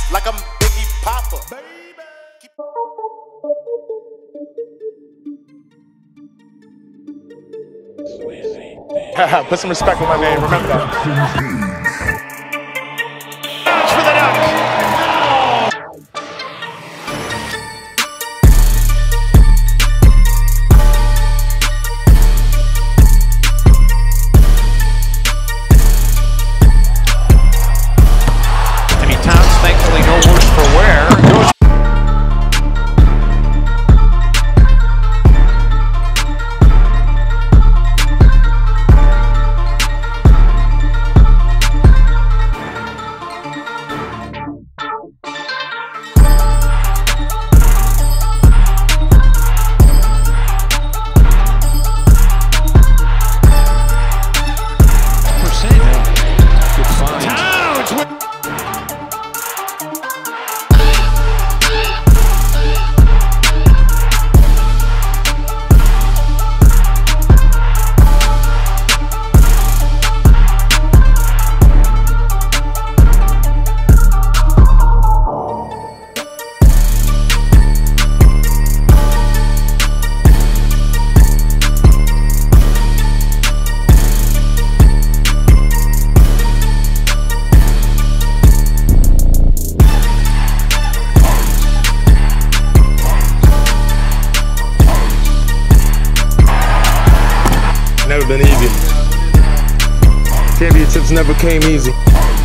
like I'm Biggie Papa. Put some respect on my name, remember that. For the dunk. Karl-Anthony Towns, thankfully no worse for wear. Never been easy. Championships never came easy.